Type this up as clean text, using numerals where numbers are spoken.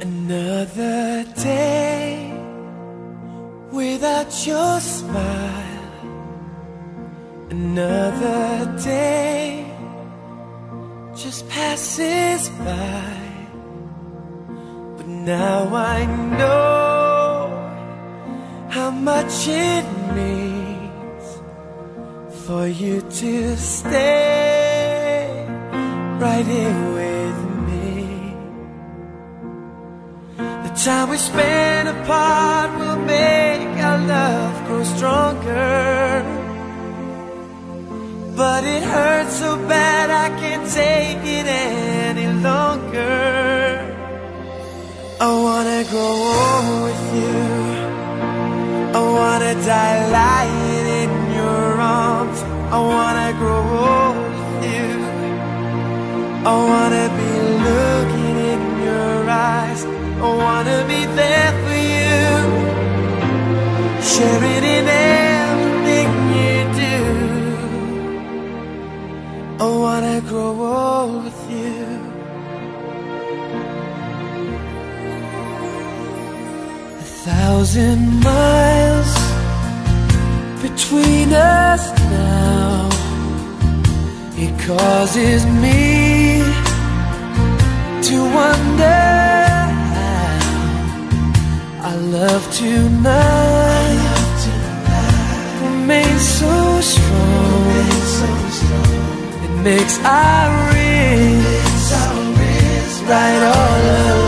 Another day without your smile. Another day just passes by. But now I know how much it means for you to stay right here with me. The time we spend apart will make our love grow stronger. But it hurts so bad I can't take it any longer. I wanna grow old with you. I wanna die lying in your arms. I wanna grow old with you. I wanna be looking in your eyes. I wanna be there for you, sharing in everything you do. I wanna grow old with you. 1,000 miles between us now. It causes me to wonder how our love tonight remains so strong. It makes our wrists right all along.